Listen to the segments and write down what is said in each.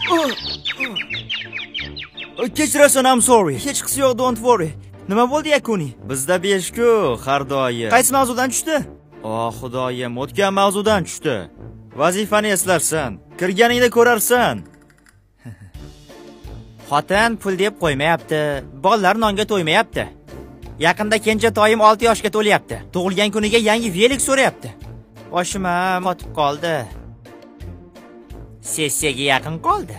Kechirasan, I'm sorry. Hech qisi yo'q, don't worry. Nima bo'ldi yakuni? Bizda 5-ku har doim. Qaysi mavzudan tushdi? Xudoyim, o'tgan mavzudan tushdi. Vazifani eslarsan, kirganingda ko'rarsan. Xotin pul deb qo'ymayapti, bolalar nonga to'ymayapti. Yaqinda kenja toyim 6 yoshga to'layapti. Tug'ilgan kuniga yangi velik so'rayapti. Boshim ham qotib qoldi. Sessiyaga yaqin qoldi.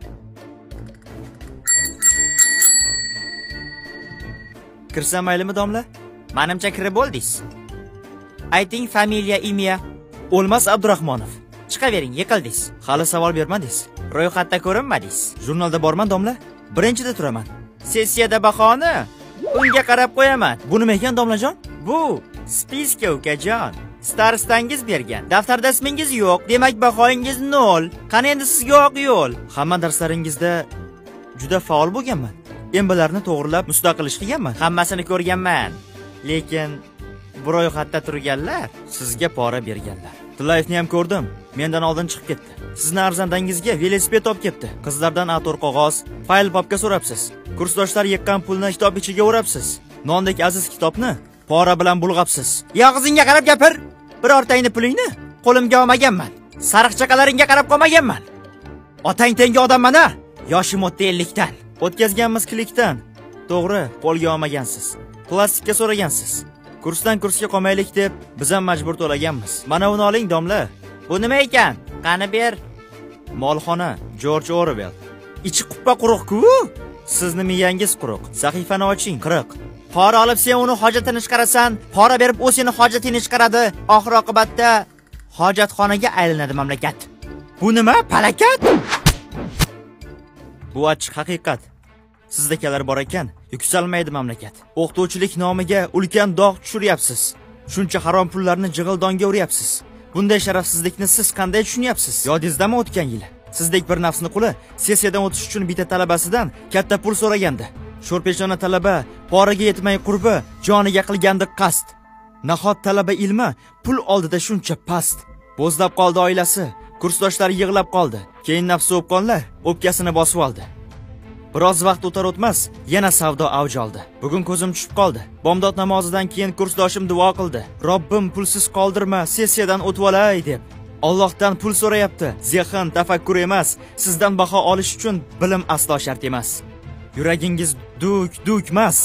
Kirsam maylimi, domla? Menimcha kirib bo'ldingiz. Ayting, familiya, imiya. O'lmas Abdurahmonov. Chiqavering, yiqildingiz. Hali savol bermadingiz. Ro'yxatda ko'rinmadingiz. Jurnalda borman, domla. Birinchida turaman. Sessiyada bahoni unga qarab qo'yaman. Bu nima ekan, domlajon? Bu spiska, ukajon. Starostangiz bergan. Daftarda ismingiz yo'q, demak bahoyingiz 0. Qani endi sizga oq yo'l. Hamma darslaringizda juda faol bo'lganman. Embalarni to'g'rilab mustaqil ish qilganman. Hammasini ko'rganman. Lekin bu ro'yxatda turganlar sizga pora berganlar. Tillayevni ham ko'rdim. Mendan oldin chiqib ketdi. Sizni arzandangizga velosiped olib ketdi. Qizlardan A4 qog'oz, fayl papka so'rabsiz. Kursdoshlar yiqqan pulni kitob ichiga o'rabsiz. Nondek aziz kitobni pora bilan bulg'absiz. Yog'izingga qarab gapir. Birortangni pulingni qo'limga olmaganman. Sariqchaqalaringga qarab qolmaganman. Otang tengi odamman-a? Yoshim o'tdi 50 dan. O'tkazganmiz klikdan. To'g'ri, qo'lga olmagansiz. Plastikka so'ragansiz. Kursdan kursga qolmaylik deb biz ham majbur to'laganmiz. Mana uni oling, domla. Bu nima ekan? Qani ber. Molxona, George Orwell. Ichi quppa quruq-ku. Sizni miyangiz quruq. Sahifani oching, 40. Pora olib sen uni hojatini chiqarasan, pora berib u seni hojatini chiqaradi. Oxir oqibatda hojatxonaga aylanadi mamlakat. Bu nima? Palakat? Bu ochiq haqiqat. Sizdagilar bor ekan, yuksalmaydi mamlakat. O'qituvchilik nomiga ulkan dog' tushiryapsiz. Shuncha harom pullarni jig'ildonga uryapsiz. Bunday sharafsizlikni siz qanday tushunyapsiz? Yodingizdami o'tgan yili? Sizdek bir nafsni quli sessiyadan o'tish uchun bitta talabasidan katta pul so'ragandi. Sho'rpeshona talaba poraga yetmay qurbi joniga qilgandi qasd. Nahot talaba ilmi pul oldida shuncha past. Bo'zlab qoldi oilasi, kursdoshlari yig'lab qoldi. Keyin nafsi o'pqonlar o'pkasini bosib oldi. Biroz vaqt o'tar o'tmas yana savdo avj oldi. Bugun ko'zim tushib qoldi. Bomdod namozidan keyin kursdoshim duo qildi. Robbim pulsiz qoldirma, sessiyadan o'tib olay deb. Allohdan pul so'rayapti. Zehn, tafakkur emas. Sizdan baho olish uchun bilim aslo shart emas. Yuragingiz duk emas.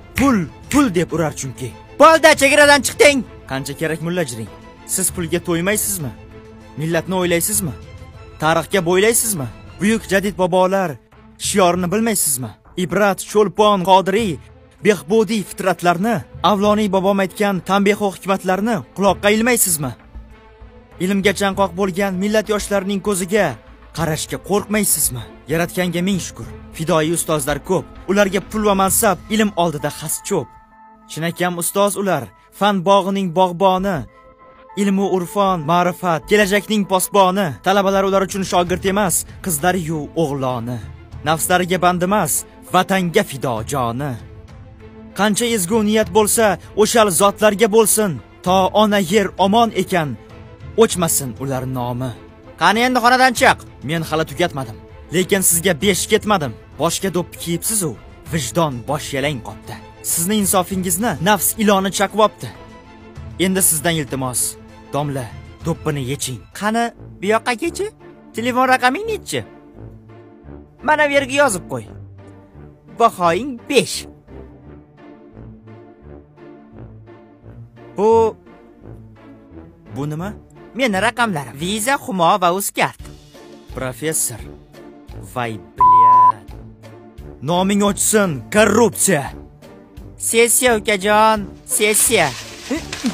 Pul deb urar chunki. Bo'ldi, chegaradan chiqding. Qancha kerak mullajiring? Siz pulga to'ymaysizmi? Millatni o'ylaysizmi? Tarixga bo'ylaysizmi? Buyuk jadid bobolar shiorini bilmaysizmi? Ibrat, Cho'lpon, Qodiriy, Behbudiy fitratlarni, Avloniy bobom aytgan tanbehu hikmatlarni quloqqa ilmaysizmi? Ilmga chanqoq bo'lgan millat yoshlarining ko'ziga qarashga qo'rqmaysizmi? Yaratganga ming shukr. Fidoyi ustozlar ko'p. Ularga pul va mansab ilm oldida xas cho'p. Chinakam ustoz ular, fan bog'ining bog'boni. Ilmu urfon, ma'rifat, kelajakning posboni. Talabalar ular uchun shogird emas, qizlari-yu o'g'loni. Nafslariga band emas, vatanga fido joni. Qancha ezgu niyat bo'lsa, o'shal zotlarga bo'lsin. To ona yer omon ekan, o'chmasin ular nomi. Qani endi xonadan chiq. Men hali tugatmadim. Lekin sizga besh ketmadim. Boshga do'ppi kiyibsiz u, vijdon bosh yalang qopdi. Sizni insofingizni nafs iloni chaqvopti. Endi sizdan iltimos, domla, do'ppini yeching. Qani, bu yoqqa kechi? Telefon raqaming nechi? Mana bu yerga yozib qo'y. Bahoying 5. Bu nima? Meni raqamlarim. Viza, Humo va Uzkart. Professor. Vay bilyad. Noming ochsin, korrupsiya. Sessiya ukajon, sessiya.